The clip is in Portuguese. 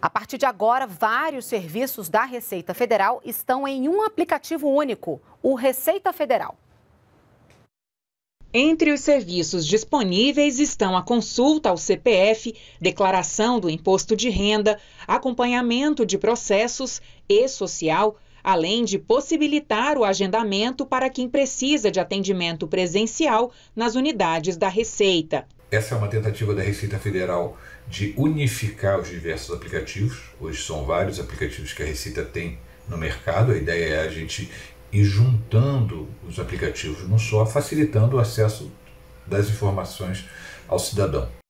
A partir de agora, vários serviços da Receita Federal estão em um aplicativo único, o Receita Federal. Entre os serviços disponíveis estão a consulta ao CPF, declaração do imposto de renda, acompanhamento de processos e social, além de possibilitar o agendamento para quem precisa de atendimento presencial nas unidades da Receita. Essa é uma tentativa da Receita Federal de unificar os diversos aplicativos. Hoje são vários aplicativos que a Receita tem no mercado. A ideia é a gente ir juntando os aplicativos num só, facilitando o acesso das informações ao cidadão.